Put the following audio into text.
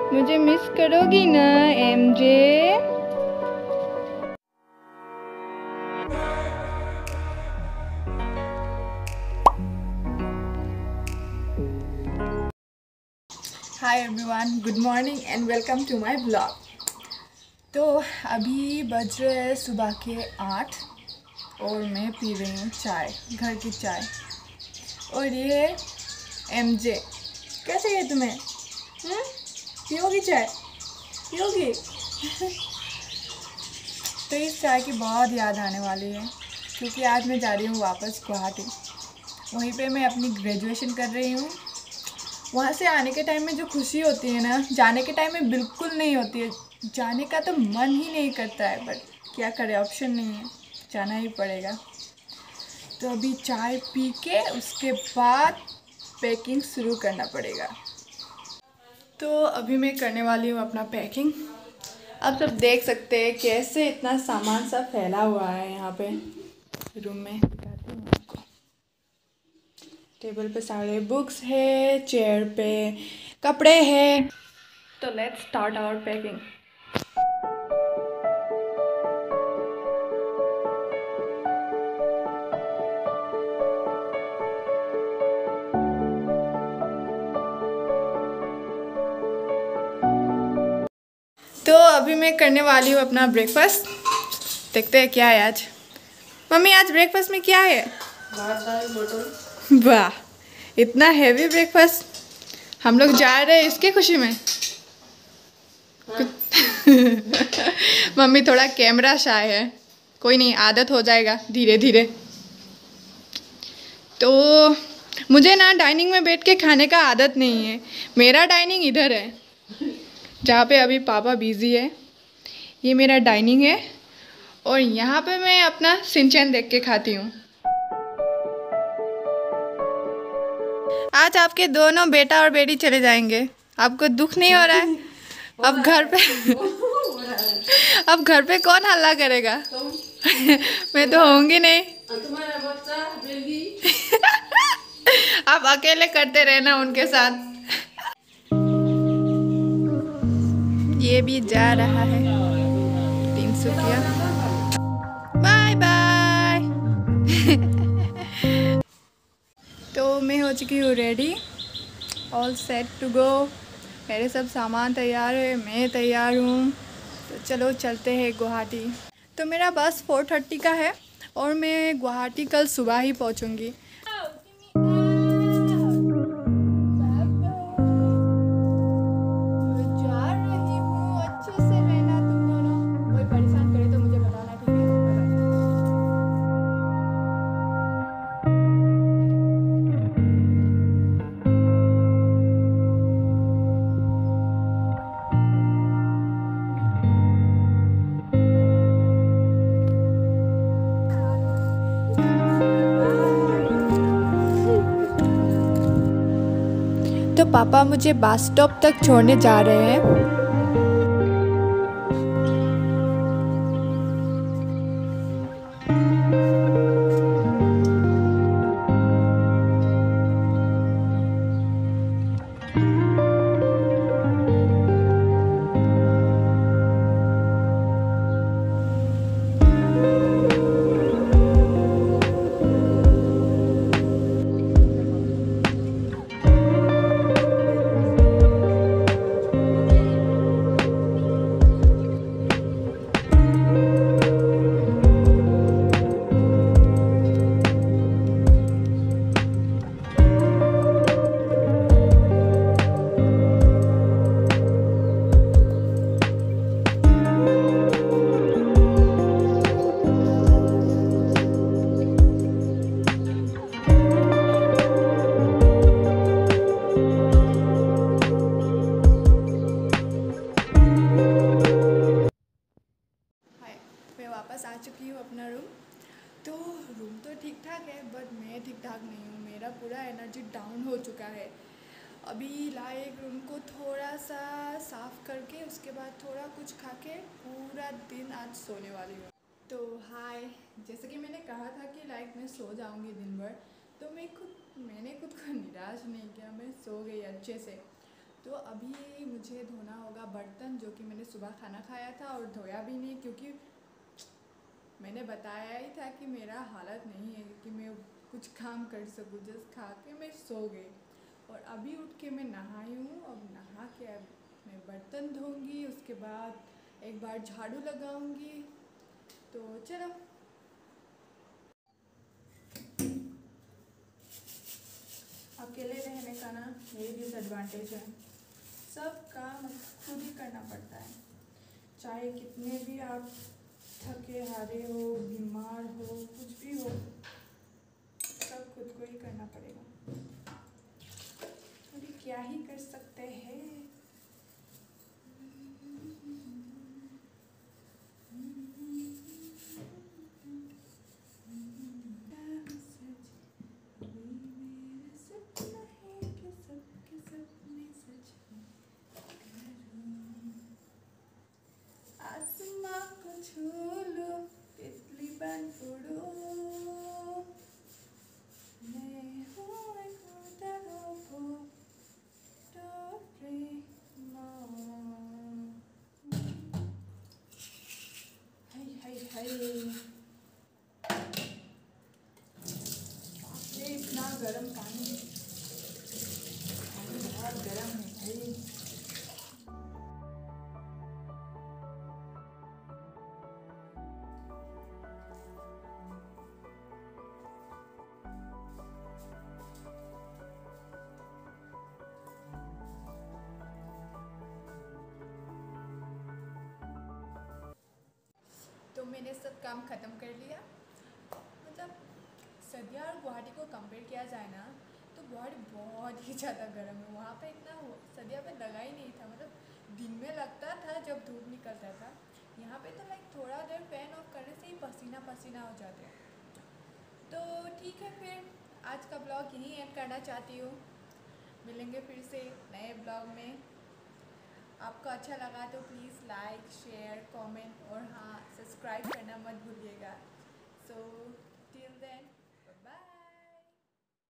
मुझे मिस करोगी ना MJ? Hi everyone, good morning and welcome to my blog. तो अभी बज रहे हैं सुबह के 8 और मैं पी रही हूँ चाय, घर की चाय। और ये है एमजे। कैसे है तुम्हें? पियोगी चाय? पियोगी? तो इस चाय की बहुत याद आने वाली है, क्योंकि आज मैं जा रही हूँ वापस गुवाहाटी। वहीं पे मैं अपनी ग्रेजुएशन कर रही हूँ। वहाँ से आने के टाइम में जो खुशी होती है ना, जाने के टाइम में बिल्कुल नहीं होती है। जाने का तो मन ही नहीं करता है, बट क्या करें, ऑप्शन नहीं है, जाना ही पड़ेगा। तो अभी चाय पी के उसके बाद पैकिंग शुरू करना पड़ेगा। तो अभी मैं करने वाली हूँ अपना पैकिंग। आप सब देख सकते हैं कैसे इतना सामान सब फैला हुआ है यहाँ पे रूम में। दिखाती हूँ आपको। टेबल पे सारे बुक्स है, चेयर पे कपड़े हैं। तो लेट्स स्टार्ट आवर पैकिंग। तो अभी मैं करने वाली हूँ अपना ब्रेकफास्ट। देखते हैं क्या है आज। मम्मी, आज ब्रेकफास्ट में क्या है? वाह, इतना हैवी ब्रेकफास्ट। हम लोग जा रहे हैं इसके खुशी में। मम्मी थोड़ा कैमरा शाय है, कोई नहीं, आदत हो जाएगा धीरे धीरे। तो मुझे ना डाइनिंग में बैठ के खाने का आदत नहीं है। मेरा डाइनिंग इधर है जहाँ पे अभी पापा बिजी है। ये मेरा डाइनिंग है और यहाँ पे मैं अपना सिंचन देख के खाती हूँ। आज आपके दोनों बेटा और बेटी चले जाएंगे, आपको दुख नहीं हो रहा है? अब घर पे अब घर पे कौन हल्ला करेगा? मैं तो होंगी नहीं। तुम्हारा बच्चा बेबी आप अकेले करते रहना उनके साथ। ये भी जा रहा है तिनसुकिया। Bye bye. तो मैं हो चुकी हूँ ready, all set to go. मेरे सब सामान तैयार है, मैं तैयार हूँ। तो चलो चलते हैं गुवाहाटी। तो मेरा बस 4:30 का है और मैं गुवाहाटी कल सुबह ही पहुँचूँगी। तो पापा मुझे बस स्टॉप तक छोड़ने जा रहे हैं। वापस आ चुकी हूँ अपना रूम। तो रूम तो ठीक ठाक है, बट मैं ठीक ठाक नहीं हूँ। मेरा पूरा एनर्जी डाउन हो चुका है। अभी लाइक रूम को थोड़ा सा साफ़ करके उसके बाद थोड़ा कुछ खा के पूरा दिन आज सोने वाली हूँ। तो हाय, जैसे कि मैंने कहा था कि लाइक मैं सो जाऊँगी दिन भर, तो मैंने खुद को निराश नहीं किया, मैं सो गई अच्छे से। तो अभी मुझे धोना होगा बर्तन, जो कि मैंने सुबह खाना खाया था और धोया भी नहीं, क्योंकि मैंने बताया ही था कि मेरा हालत नहीं है कि मैं कुछ काम कर सकूँ। जस्ट खा के मैं सो गई और अभी उठ के मैं नहाई हूँ। अब नहा के अब मैं बर्तन धोऊंगी, उसके बाद एक बार झाड़ू लगाऊंगी। तो चलो। अकेले रहने का ना यही डिसएडवांटेज है, सब काम खुद ही करना पड़ता है। चाहे कितने भी आप थके हारे हो, बीमार हो, कुछ भी हो, सब खुद को ही करना पड़ेगा। अभी क्या ही कर सकते हैं। आसमां को छू लो, तितली बन उड़ूं, मैं हूँ एक उड़ता हाय हाय हाय, ये इतना गर्म पानी बहुत गर्म है भाई। तो मैंने सब काम ख़त्म कर लिया। मतलब सदिया और गुवाहाटी को कंपेयर किया जाए ना, तो गुवाहाटी बहुत ही ज़्यादा गर्म है। वहाँ पे इतना सदिया पे लगा ही नहीं था, मतलब दिन में लगता था जब धूप निकलता था। यहाँ पे तो लाइक थोड़ा देर फैन ऑफ करने से ही पसीना पसीना हो जाते हैं। तो ठीक है, फिर आज का ब्लॉग यहीं एंड करना चाहती हूँ। मिलेंगे फिर से नए ब्लॉग में। आपको अच्छा लगा तो प्लीज़ लाइक, शेयर, कमेंट और हाँ, सब्सक्राइब करना मत भूलिएगा। So till then